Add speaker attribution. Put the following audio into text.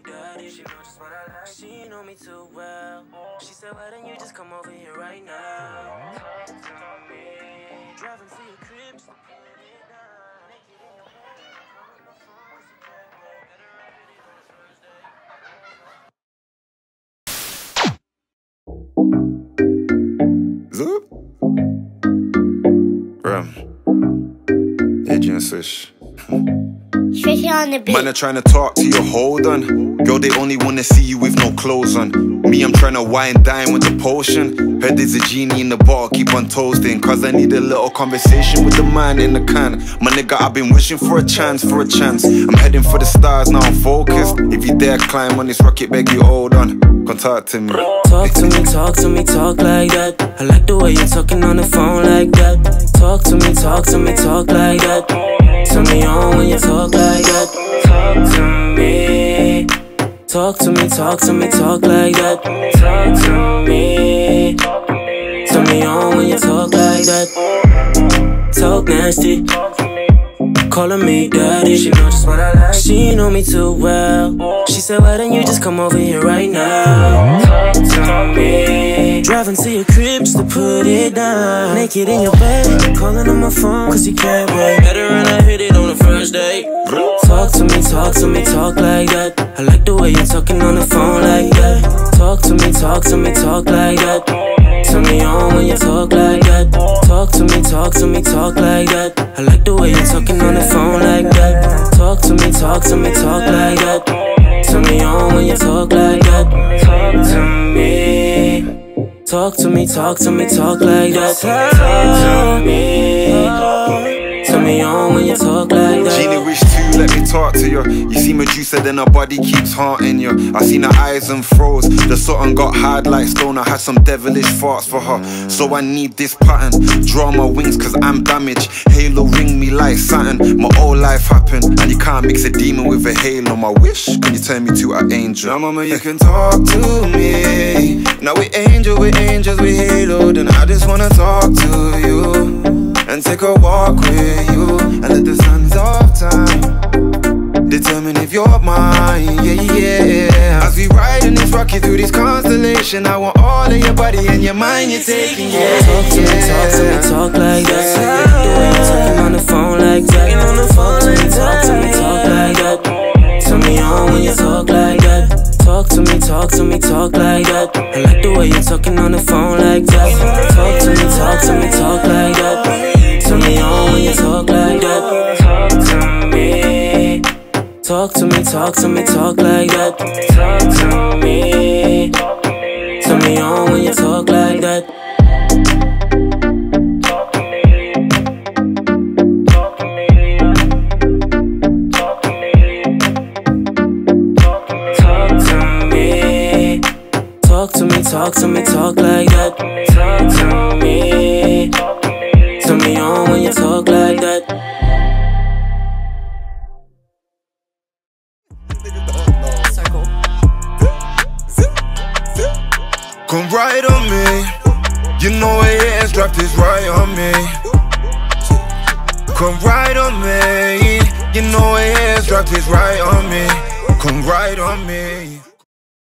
Speaker 1: me daddy. She knows just what I like. She know me too well. She said, why don't you just come over here right now? Talk to me. Driving to your crib, so put it down. Make it in your bed. Call on the phone, 'cause you can't wait. Better write it on the first day.
Speaker 2: Zoop. Ram. Adrian Swish.
Speaker 3: Swishy on the beat.
Speaker 2: Man are trying to talk to you, hold on. Girl, they only wanna see you with no clothes on. Me, I'm trying to wine dine with the potion. Heard there's a genie in the bottle, keep on toasting. Cause I need a little conversation with the man in the can. My nigga, I've been wishing for a chance, I'm heading for the stars, now I'm focused. If you dare climb on this rocket, beg you hold on. Contact to me.
Speaker 1: Talk to me, talk to me, talk like that. I like the way you're talking on the phone like that. Talk to me, talk to me, talk like that. Turn me on when you talk like that. Talk to me. Talk to me, talk to me, talk like that. Talk to me. Turn me on when you talk like that. Talk nasty. Calling me daddy. She knows just what I like. She know me too well. She said, why don't you just come over here right now? Talk to me. Driving to your crib just to put it down. Naked in your bed, calling on my phone 'cause you can't wait. Better run, I hit it on the first date. Talk to me, talk to me, talk like that. I like the way you're talking on the phone like that. Talk to me, talk to me, talk like that. Turn me on when you talk like that. Talk to me, talk to me, talk like that. I like the way you're talking on the phone like that. Talk to me, talk to me, talk like that. Turn me on when you talk like that. Talk to me. Talk to me, talk to me, talk like that. Talk to me. Turn me on when you talk like that.
Speaker 2: Genie wish to let me talk to you. You see my juice and then her body keeps haunting you. I seen her eyes and froze. The something got hard like stone. I had some devilish thoughts for her. So I need this pattern. Draw my wings 'cause I'm damaged. Halo ring me like Saturn. My whole life happened. And you can't mix a demon with a halo. My wish, can you turn me to an angel? Now mama, you can talk to me. Now we angels, we halo. Then I just wanna talk to you and take a walk with you and let the sands of time determine if you're mine, yeah. As we ride in this rocket through this constellation, I want all of your body and your mind you're taking, yeah.
Speaker 1: Talk to me, talk to me, talk like that. The way you're talking on the phone like that. Talk to me, talk to me, talk like that. Turn me on when you talk like that. Talk to me, talk to me, talk like that. I like the way you're talking on the phone like that. Talk to me, talk to me, talk like that. Turn me on when you talk like that. Talk to me. Talk to me, talk to me, talk like that. Talk to me. Turn me on when you talk like that. Talk to me. Talk to me. Talk to me. Talk to me. Talk to me, talk to me, talk like that. Talk to me. Turn me on when you talk like that.
Speaker 2: Come right on me. You know a hands dropped is right on me. Come right on me. You know a hands dropped is right on me. Come right on me.